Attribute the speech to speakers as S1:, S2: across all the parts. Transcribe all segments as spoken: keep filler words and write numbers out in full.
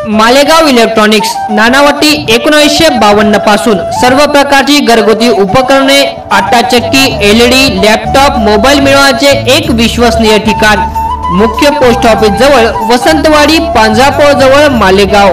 S1: Malegaon electronics Nanavati एकोणीसशे बावन्न पासून सर्व प्रकारची घरगुती उपकरणे, आटा चक्की, एलईडी, लॅपटॉप, मोबाईल मिळवण्याचे एक विश्वसनीय ठिकाण. मुख्य पोस्ट ऑफिस जवळ, वसंतवाडी, पांझरापोळ जवळ, मालेगाव.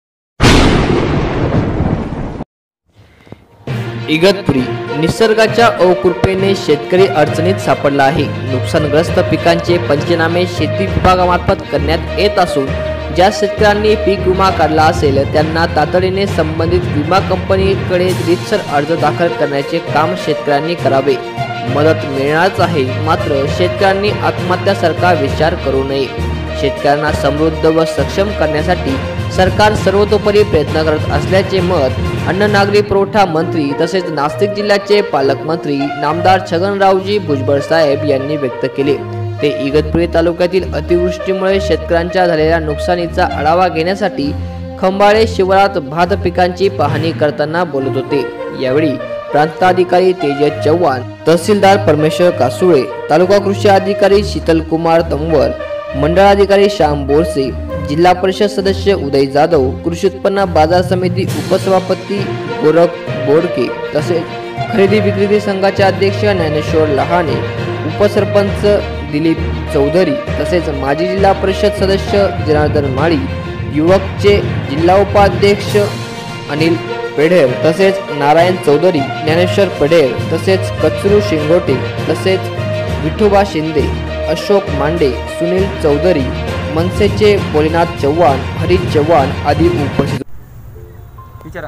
S1: इगतपुरी. निसर्गाच्या अवकृपेने शेतकरी अडचणीत सापडला आहे. नुकसानग्रस्त पिकांचे पंचनामे शेती विभागामार्फत करण्यात येत असून ज्या शेतकऱ्यांनी पीक विमा काढला असेल त्यांना तातडीने संबंधित विमा कंपनीकडे रीतसर अर्ज दाखल करण्याचे काम शेतकऱ्यांनी करावे. मदत मिळणारच आहे, मात्र शेतकऱ्यांनी आत्महत्यासारखा विचार करू नये. शेतकऱ्यांना समृद्ध व सक्षम करण्यासाठी सरकार सर्वतोपरी प्रयत्न करत असल्याचे मत अन्न नागरी पुरवठा मंत्री तसेच नाशिक जिल्ह्याचे पालकमंत्री नामदार छगनरावजी भुजबळ साहेब यांनी व्यक्त केले. ते इगतपुरी तालुक्यातील अतिवृष्टीमुळे शेतकऱ्यांच्या झालेल्या नुकसानीचा आढावा घेण्यासाठी खंबाळे शिवारात भात पिकांची पाहणी करताना बोलत होते. यावेळी प्रांताधिकारी तेजस चव्हाण, तहसीलदार परमेश्वर कासुळे, तालुका कृषी अधिकारी शीतलकुमार तंवर, मंडळाधिकारी श्याम बोरसे, जिल्हा परिषद सदस्य उदय जाधव, कृषी उत्पन्न बाजार समिती उपसभापती गोरख बोडके तसेच खरेदी विक्री संघाचे अध्यक्ष ज्ञानेश्वर लहाने, उपसरपंच दिलीप चौधरी तसेच माजी जिल्हा परिषद सदस्य जनार्दन माळी, युवकचे जिल्हा उपाध्यक्ष अनिल पेढेर तसेच नारायण चौधरी, ज्ञानेश्वर पेढेर तसेच कचरू शिंगोटे तसेच विठोबा शिंदे, अशोक मांडे, सुनील चौधरी, मनसेचे भोलेनाथ चव्हाण, हरीश चव्हाण आदी उपस्थित.
S2: विचारा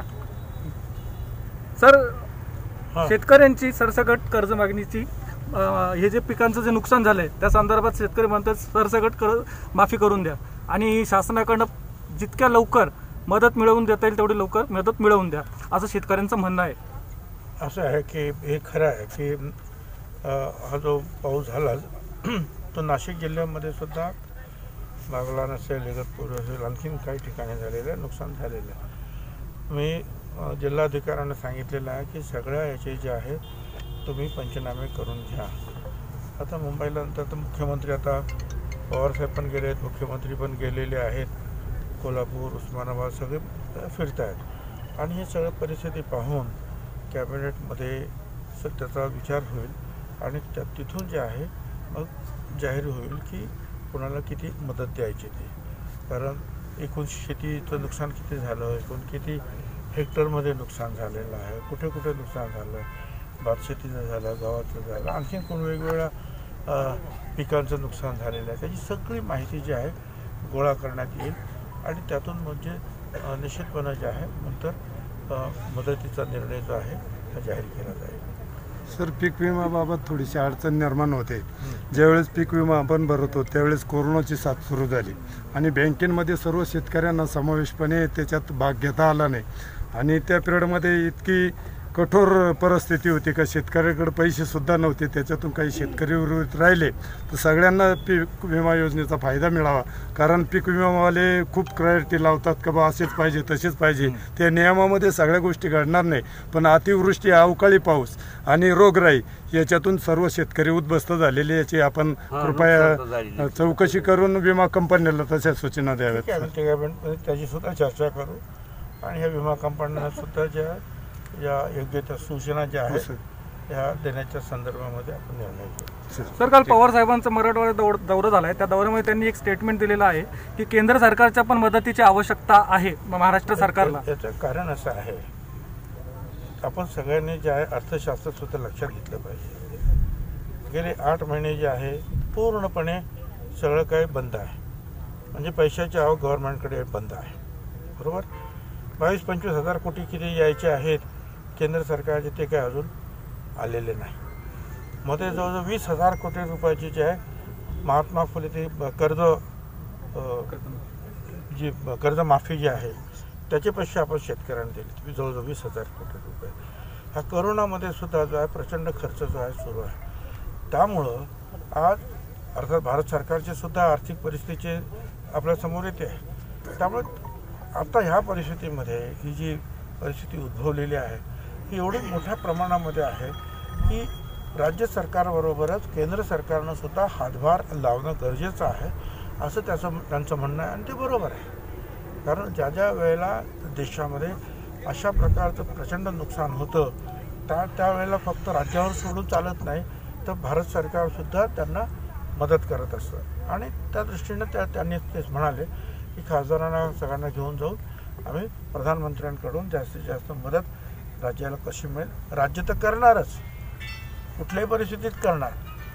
S2: सर, शेतकऱ्यांची सरसकट कर्ज मागणीची हे जे पिकांचं जे नुकसान झालंय त्या संदर्भात शेतकरी म्हणतात सरसकट कर माफी करून द्या आणि शासनाकडनं जितक्या लवकर मदत मिळवून देता येईल तेवढी लवकर मदत मिळवून द्या असं शेतकऱ्यांचं म्हणणं आहे.
S3: असं आहे की हे खरं आहे की हा जो पाऊस झाला तो नाशिक जिल्ह्यामध्ये सुद्धा बागलाण असेल, इगतपूर असेल, आणखीन काही ठिकाणी झालेलं आहे, नुकसान झालेलं आहे. मी जिल्हाधिकाऱ्यांना सांगितलेलं आहे की सगळ्या याचे जे आहे तुम्ही पंचनामे करून घ्या. आता मुंबईला नंतर तर मुख्यमंत्री आता पवारसाहेब पण गेले आहेत, मुख्यमंत्री पण गेलेले आहेत, कोल्हापूर, उस्मानाबाद सगळे फिरत आहेत आणि हे सगळं परिस्थिती पाहून कॅबिनेटमध्ये स त्याचा विचार होईल आणि त्या तिथून जे आहे मग जाहीर होईल की कोणाला किती मदत द्यायची ती. कारण एकूण शेतीचं नुकसान किती झालं, एकूण किती हेक्टरमध्ये नुकसान झालेलं आहे, कुठे कुठे नुकसान झालं, भात शेतीचं झालं, गव्हाचं झालं, आणखीन कोण वेगवेगळ्या पिकांचं नुकसान झालेलं आहे, त्याची सगळी माहिती जी आहे गोळा करण्यात येईल आणि त्यातून म्हणजे निश्चितपणे जे आहे नंतर मदतीचा निर्णय जो आहे हा जाहीर केला जाईल.
S4: सर, पीक विम्याबाबत थोडीशी अडचण निर्माण होते. ज्यावेळेस पीक विमा आपण भरतो त्यावेळेस कोरोनाची साथ सुरू झाली आणि बँकेमध्ये सर्व शेतकऱ्यांना समावेशपणे त्याच्यात भाग घेता आला नाही आणि त्या पिरियडमध्ये इतकी कठोर परिस्थिती होती का शेतकऱ्याकडे पैसेसुद्धा नव्हते. त्याच्यातून काही शेतकरी उर्वरित राहिले तर सगळ्यांना पीक विमा योजनेचा फायदा मिळावा. कारण पीक विमावाले खूप क्रायटेरिया लावतात का बा असेच पाहिजे तसेच पाहिजे. त्या नियमामध्ये सगळ्या गोष्टी घडणार नाही, पण अतिवृष्टी, अवकाळी पाऊस आणि रोगराई याच्यातून सर्व शेतकरी उद्ध्वस्त झालेले याची आपण कृपया चौकशी करून विमा कंपन्यांना तशा सूचना द्याव्यात.
S3: त्याची सुद्धा चर्चा करू आणि ह्या विमा कंपन्यांना सुद्धा ज्या या योग्य त्या सूचना ज्या आहेत त्या देण्याच्या संदर्भामध्ये आपण निर्णय घेऊ.
S2: सर, काल पवार साहेबांचा मराठवाड्यात दौरा झाला आहे, त्या दौऱ्यामध्ये त्यांनी एक स्टेटमेंट दिलेलं आहे की केंद्र सरकारच्या पण मदतीची आवश्यकता आहे महाराष्ट्र सरकारला.
S3: याचं कारण असं आहे, आपण सगळ्यांनी जे आहे अर्थशास्त्र सुद्धा लक्षात घेतलं पाहिजे. गेले आठ महिने जे आहे पूर्णपणे सगळं काही बंद आहे, म्हणजे पैशाची आवक गव्हर्नमेंटकडे बंद आहे, बरोबर. बावीस पंचवीस हजार कोटी किती यायचे आहेत केंद्र सरकारचे ते काय अजून आलेले नाही. मध्ये जवळजवळ वीस हजार कोटी रुपयाची जे आहे महात्मा फुले ते कर्ज जी कर्जमाफी जी आहे त्याचे पैसे आपण शेतकऱ्यांना दिले जवळजवळ वीस हजार कोटी रुपये. ह्या करोनामध्ये सुद्धा जो आहे प्रचंड खर्च जो आहे सुरू आहे. त्यामुळं आज अर्थात भारत सरकारचे सुद्धा आर्थिक परिस्थिती आपल्यासमोर येते आहे. त्यामुळे आता ह्या परिस्थितीमध्ये ही जी परिस्थिती उद्भवलेली आहे ही एवढी मोठ्या प्रमाणामध्ये आहे की राज्य सरकारबरोबरच केंद्र सरकारनं सुद्धा हातभार लावणं गरजेचं आहे असं त्याचं त्यांचं म्हणणं आहे आणि ते बरोबर आहे. कारण ज्या ज्या वेळेला देशामध्ये अशा प्रकारचं प्रचंड नुकसान होतं त्या त्यावेळेला फक्त राज्यावर सोडून चालत नाही, तर भारत सरकारसुद्धा त्यांना मदत करत असतं. आणि त्या दृष्टीनं त्या त्यांनी तेच म्हणाले की खासदारांना सगळ्यांना घेऊन जाऊन आम्ही प्रधानमंत्र्यांकडून जास्तीत जास्त मदत राज्याला कशी मिळेल, राज्य तर करणारच, कुठल्याही परिस्थितीत करणार,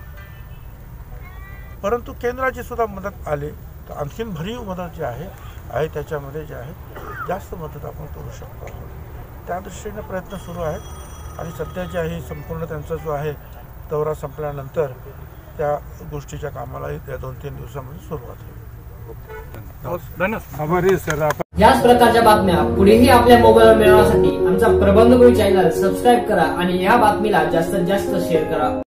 S3: परंतु केंद्राची सुद्धा मदत आली तर आणखीन भरीव मदत जी आहे आहे त्याच्यामध्ये जे आहे जास्त मदत आपण करू शकतो. त्या दृष्टीने प्रयत्न सुरू आहेत आणि सध्या जे आहे संपूर्ण त्यांचा जो आहे दौरा संपल्यानंतर त्या गोष्टीच्या कामाला त्या दोन तीन दिवसामध्ये सुरुवात होईल.
S2: धन्यवाद.
S4: आभारी सर. आपण
S1: याच प्रकारच्या बातम्या पुढेही आपल्या मोबाईलवर मिळवण्यासाठी आमचा प्रबंधगुरू चॅनल सबस्क्राईब करा आणि या बातमीला जास्तीत जास्त शेअर करा.